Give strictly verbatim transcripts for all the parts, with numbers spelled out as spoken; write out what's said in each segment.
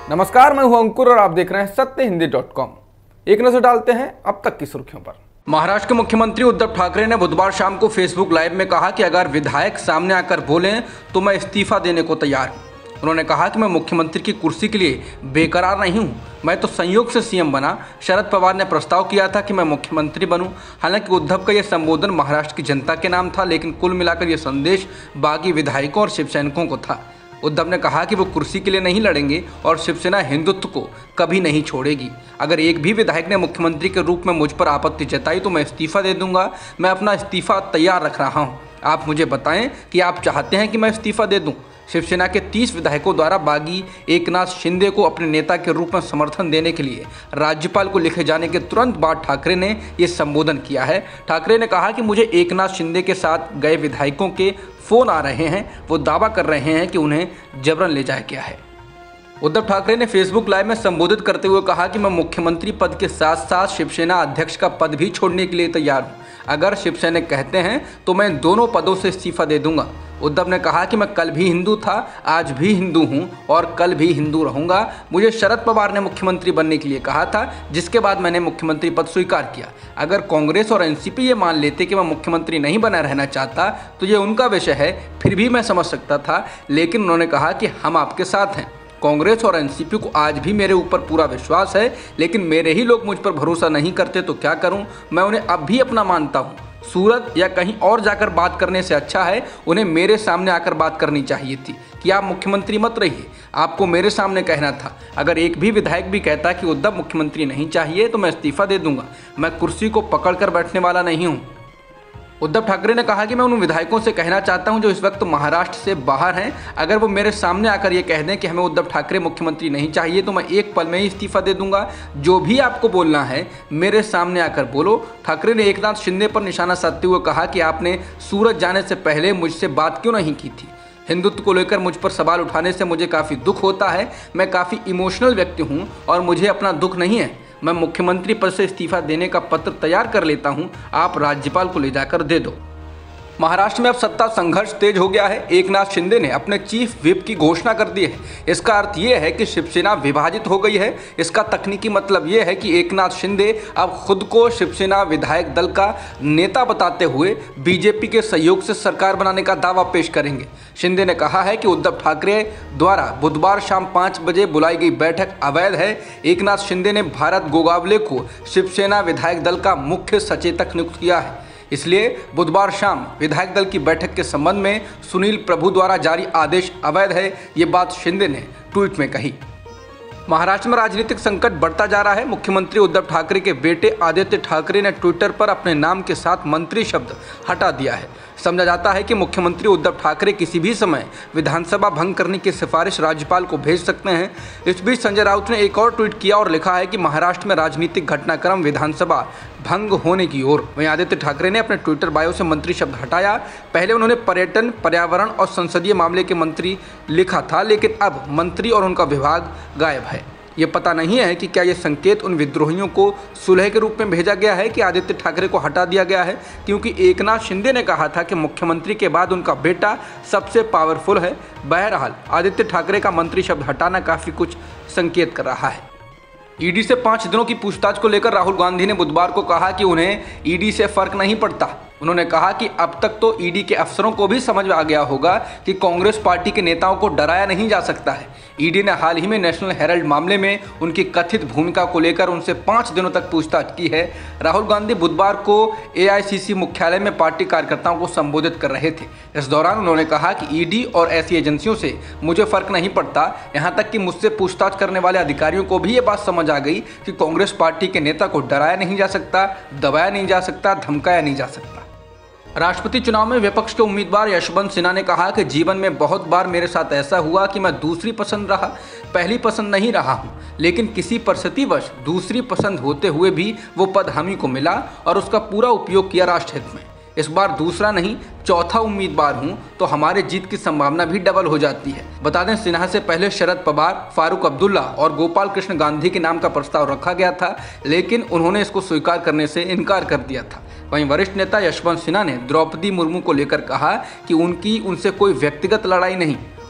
नमस्कार, मैं हूं अंकुर और आप देख रहे हैं सत्य हिंदी डॉट कॉम। एक नजर डालते हैं अब तक की सुर्खियों पर। महाराष्ट्र के मुख्यमंत्री उद्धव ठाकरे ने बुधवार शाम को फेसबुक लाइव में कहा कि अगर विधायक सामने आकर बोलें तो मैं इस्तीफा देने को तैयार हूं। उन्होंने कहा कि मैं मुख्यमंत्री की कुर्सी के लिए बेकरार नहीं हूं, मैं तो संयोग से सीएम बना। शरद पवार ने प्रस्ताव किया था कि मैं मुख्यमंत्री बनूं। हालांकि उद्धव का यह संबोधन महाराष्ट्र की जनता के नाम था, लेकिन कुल मिलाकर यह संदेश बागी विधायकों और शिवसैनिकों को था। उद्धव ने कहा कि वो कुर्सी के लिए नहीं लड़ेंगे और शिवसेना हिंदुत्व को कभी नहीं छोड़ेगी। अगर एक भी विधायक ने मुख्यमंत्री के रूप में मुझ पर आपत्ति जताई तो मैं इस्तीफा दे दूंगा। मैं अपना इस्तीफा तैयार रख रहा हूं। आप मुझे बताएं कि आप चाहते हैं कि मैं इस्तीफा दे दूं। शिवसेना के तीस विधायकों द्वारा बागी एकनाथ शिंदे को अपने नेता के रूप में समर्थन देने के लिए राज्यपाल को लिखे जाने के तुरंत बाद ठाकरे ने ये संबोधन किया है। ठाकरे ने कहा कि मुझे एकनाथ शिंदे के साथ गए विधायकों के फोन आ रहे हैं। वो दावा कर रहे हैं कि उन्हें जबरन ले जाया गया है। उद्धव ठाकरे ने फेसबुक लाइव में संबोधित करते हुए कहा कि मैं मुख्यमंत्री पद के साथ साथ शिवसेना अध्यक्ष का पद भी छोड़ने के लिए तैयार हूं। अगर शिवसैनिक कहते हैं तो मैं दोनों पदों से इस्तीफा दे दूंगा। उद्धव ने कहा कि मैं कल भी हिंदू था, आज भी हिंदू हूं और कल भी हिंदू रहूंगा। मुझे शरद पवार ने मुख्यमंत्री बनने के लिए कहा था, जिसके बाद मैंने मुख्यमंत्री पद स्वीकार किया। अगर कांग्रेस और एनसीपी ये मान लेते कि मैं मुख्यमंत्री नहीं बना रहना चाहता तो ये उनका विषय है, फिर भी मैं समझ सकता था। लेकिन उन्होंने कहा कि हम आपके साथ हैं। कांग्रेस और एनसीपी को आज भी मेरे ऊपर पूरा विश्वास है, लेकिन मेरे ही लोग मुझ पर भरोसा नहीं करते तो क्या करूं। मैं उन्हें अब भी अपना मानता हूं। सूरत या कहीं और जाकर बात करने से अच्छा है उन्हें मेरे सामने आकर बात करनी चाहिए थी कि आप मुख्यमंत्री मत रहिए। आपको मेरे सामने कहना था। अगर एक भी विधायक भी कहता कि उद्धव मुख्यमंत्री नहीं चाहिए तो मैं इस्तीफा दे दूंगा। मैं कुर्सी को पकड़ कर बैठने वाला नहीं हूँ। उद्धव ठाकरे ने कहा कि मैं उन विधायकों से कहना चाहता हूं जो इस वक्त महाराष्ट्र से बाहर हैं, अगर वो मेरे सामने आकर ये कह दें कि हमें उद्धव ठाकरे मुख्यमंत्री नहीं चाहिए तो मैं एक पल में ही इस्तीफा दे दूंगा। जो भी आपको बोलना है मेरे सामने आकर बोलो। ठाकरे ने एकनाथ शिंदे पर निशाना साधते हुए कहा कि आपने सूरत जाने से पहले मुझसे बात क्यों नहीं की थी। हिंदुत्व को लेकर मुझ पर सवाल उठाने से मुझे काफ़ी दुख होता है। मैं काफ़ी इमोशनल व्यक्ति हूँ और मुझे अपना दुख नहीं है। मैं मुख्यमंत्री पद से इस्तीफा देने का पत्र तैयार कर लेता हूं, आप राज्यपाल को ले जाकर दे दो। महाराष्ट्र में अब सत्ता संघर्ष तेज हो गया है। एकनाथ शिंदे ने अपने चीफ व्हिप की घोषणा कर दी है। इसका अर्थ ये है कि शिवसेना विभाजित हो गई है। इसका तकनीकी मतलब ये है कि एकनाथ शिंदे अब खुद को शिवसेना विधायक दल का नेता बताते हुए बीजेपी के सहयोग से सरकार बनाने का दावा पेश करेंगे। शिंदे ने कहा है कि उद्धव ठाकरे द्वारा बुधवार शाम पाँच बजे बुलाई गई बैठक अवैध है। एकनाथ शिंदे ने भारत गोगावले को शिवसेना विधायक दल का मुख्य सचेतक नियुक्त किया है। इसलिए बुधवार शाम विधायक दल की बैठक के संबंध में सुनील प्रभु द्वारा जारी आदेश अवैध है, ये बात शिंदे ने ट्वीट में कही। महाराष्ट्र में राजनीतिक संकट बढ़ता जा रहा है। मुख्यमंत्री उद्धव ठाकरे के बेटे आदित्य ठाकरे ने ट्विटर पर अपने नाम के साथ मंत्री शब्द हटा दिया है। समझा जाता है कि मुख्यमंत्री उद्धव ठाकरे किसी भी समय विधानसभा भंग करने की सिफारिश राज्यपाल को भेज सकते हैं। इस बीच संजय राउत ने एक और ट्वीट किया और लिखा है कि महाराष्ट्र में राजनीतिक घटनाक्रम विधानसभा भंग होने की ओर। वहीं आदित्य ठाकरे ने अपने ट्विटर बायो से मंत्री शब्द हटाया। पहले उन्होंने पर्यटन, पर्यावरण और संसदीय मामले के मंत्री लिखा था, लेकिन अब मंत्री और उनका विभाग गायब है। ये पता नहीं है कि क्या ये संकेत उन विद्रोहियों को सुलह के रूप में भेजा गया है कि आदित्य ठाकरे को हटा दिया गया है, क्योंकि एकनाथ शिंदे ने कहा था कि मुख्यमंत्री के बाद उनका बेटा सबसे पावरफुल है। बहरहाल आदित्य ठाकरे का मंत्री शब्द हटाना काफ़ी कुछ संकेत कर रहा है। ईडी से पाँच दिनों की पूछताछ को लेकर राहुल गांधी ने बुधवार को कहा कि उन्हें ईडी से फर्क नहीं पड़ता। उन्होंने कहा कि अब तक तो ईडी के अफसरों को भी समझ आ गया होगा कि कांग्रेस पार्टी के नेताओं को डराया नहीं जा सकता है। ईडी ने हाल ही में नेशनल हेराल्ड मामले में उनकी कथित भूमिका को लेकर उनसे पाँच दिनों तक पूछताछ की है। राहुल गांधी बुधवार को एआईसीसी मुख्यालय में पार्टी कार्यकर्ताओं को संबोधित कर रहे थे। इस दौरान उन्होंने कहा कि ईडी और ऐसी एजेंसियों से मुझे फर्क नहीं पड़ता। यहाँ तक कि मुझसे पूछताछ करने वाले अधिकारियों को भी ये बात समझ आ गई कि कांग्रेस पार्टी के नेता को डराया नहीं जा सकता, दबाया नहीं जा सकता, धमकाया नहीं जा सकता। राष्ट्रपति चुनाव में विपक्ष के उम्मीदवार यशवंत सिन्हा ने कहा कि जीवन में बहुत बार मेरे साथ ऐसा हुआ कि मैं दूसरी पसंद रहा, पहली पसंद नहीं रहा हूं, लेकिन किसी परिस्थितिवश दूसरी पसंद होते हुए भी वो पद हम ही को मिला और उसका पूरा उपयोग किया राष्ट्रहित में। इस बार दूसरा नहीं चौथा उम्मीदवार हूं तो हमारे जीत की संभावना भी डबल हो जाती है। बता दें, सिन्हा से पहले शरद पवार, फारूक अब्दुल्ला और गोपाल कृष्ण गांधी के नाम का प्रस्ताव रखा गया था, लेकिन उन्होंने इसको स्वीकार करने से इनकार कर दिया था। वहीं वरिष्ठ नेता यशवंत सिन्हा ने द्रौपदी मुर्मू को लेकर कहा कि उनकी उनसे कोई व्यक्तिगत लड़ाई नहीं,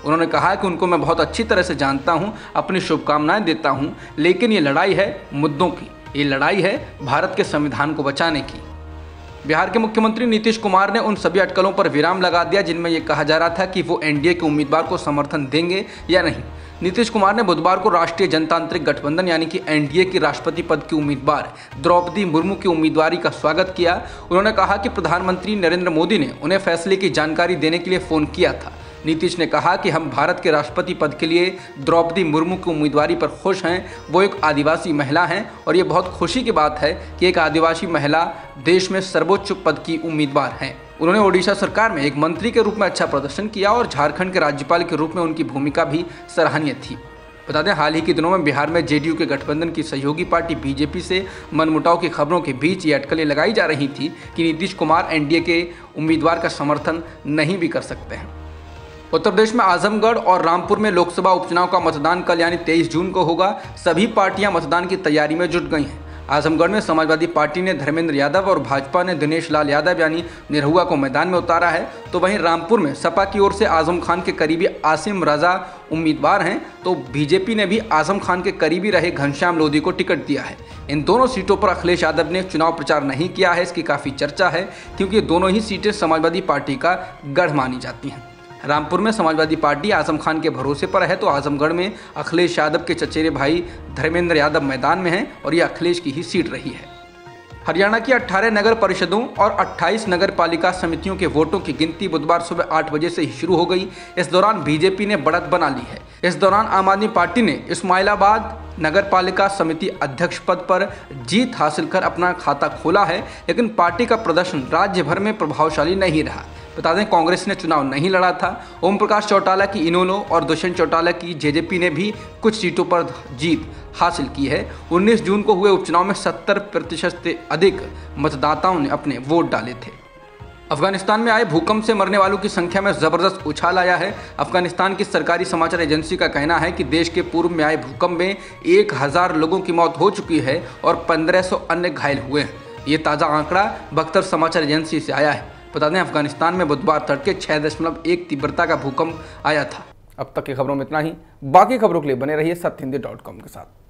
उन्होंने कहा कि उनको मैं बहुत अच्छी तरह से जानता हूं, अपनी शुभकामनाएं देता हूं, लेकिन ये लड़ाई है मुद्दों की, ये लड़ाई है भारत के संविधान को बचाने की। बिहार के मुख्यमंत्री नीतीश कुमार ने उन सभी अटकलों पर विराम लगा दिया जिनमें यह कहा जा रहा था कि वो एनडीए के उम्मीदवार को समर्थन देंगे या नहीं। नीतीश कुमार ने बुधवार को राष्ट्रीय जनतांत्रिक गठबंधन यानी कि एनडीए की राष्ट्रपति पद की उम्मीदवार द्रौपदी मुर्मू की उम्मीदवारी का स्वागत किया। उन्होंने कहा कि प्रधानमंत्री नरेंद्र मोदी ने उन्हें फैसले की जानकारी देने के लिए फोन किया था। नीतीश ने कहा कि हम भारत के राष्ट्रपति पद के लिए द्रौपदी मुर्मू की उम्मीदवारी पर खुश हैं। वो एक आदिवासी महिला हैं और ये बहुत खुशी की बात है कि एक आदिवासी महिला देश में सर्वोच्च पद की उम्मीदवार हैं। उन्होंने ओडिशा सरकार में एक मंत्री के रूप में अच्छा प्रदर्शन किया और झारखंड के राज्यपाल के रूप में उनकी भूमिका भी सराहनीय थी। बता दें, हाल ही के दिनों में बिहार में जेडीयू के गठबंधन की सहयोगी पार्टी बीजेपी से मनमुटाव की खबरों के बीच ये अटकलें लगाई जा रही थी कि नीतीश कुमार एनडीए के उम्मीदवार का समर्थन नहीं भी कर सकते हैं। उत्तर प्रदेश में आजमगढ़ और रामपुर में लोकसभा उपचुनाव का मतदान कल यानी तेईस जून को होगा। सभी पार्टियां मतदान की तैयारी में जुट गई हैं। आजमगढ़ में समाजवादी पार्टी ने धर्मेंद्र यादव और भाजपा ने दिनेश लाल यादव यानी निरहुआ को मैदान में उतारा है, तो वहीं रामपुर में सपा की ओर से आजम खान के करीबी आसिम रजा उम्मीदवार हैं, तो बीजेपी ने भी आजम खान के करीबी रहे घनश्याम लोधी को टिकट दिया है। इन दोनों सीटों पर अखिलेश यादव ने चुनाव प्रचार नहीं किया है, इसकी काफ़ी चर्चा है क्योंकि दोनों ही सीटें समाजवादी पार्टी का गढ़ मानी जाती हैं। रामपुर में समाजवादी पार्टी आजम खान के भरोसे पर है, तो आजमगढ़ में अखिलेश यादव के चचेरे भाई धर्मेंद्र यादव मैदान में हैं और ये अखिलेश की ही सीट रही है। हरियाणा की अठारह नगर परिषदों और अट्ठाईस नगर पालिका समितियों के वोटों की गिनती बुधवार सुबह आठ बजे से ही शुरू हो गई। इस दौरान बीजेपी ने बढ़त बना ली है। इस दौरान आम आदमी पार्टी ने इस्माइलाबाद नगर पालिका समिति अध्यक्ष पद पर जीत हासिल कर अपना खाता खोला है, लेकिन पार्टी का प्रदर्शन राज्य भर में प्रभावशाली नहीं रहा। बता दें, कांग्रेस ने चुनाव नहीं लड़ा था। ओम प्रकाश चौटाला की इनेलो और दुष्यंत चौटाला की जेजेपी ने भी कुछ सीटों पर जीत हासिल की है। उन्नीस जून को हुए उपचुनाव में सत्तर प्रतिशत से अधिक मतदाताओं ने अपने वोट डाले थे। अफगानिस्तान में आए भूकंप से मरने वालों की संख्या में जबरदस्त उछाल आया है। अफगानिस्तान की सरकारी समाचार एजेंसी का कहना है कि देश के पूर्व में आए भूकंप में एक हजार लोगों की मौत हो चुकी है और पंद्रह सौ अन्य घायल हुए हैं। ये ताज़ा आंकड़ा बख्तर समाचार एजेंसी से आया है। बता दें, अफगानिस्तान में बुधवार तड़के छह दशमलव एक तीव्रता का भूकंप आया था। अब तक की खबरों में इतना ही। बाकी खबरों के लिए बने रहिए सत्य हिंदी डॉट कॉम के साथ।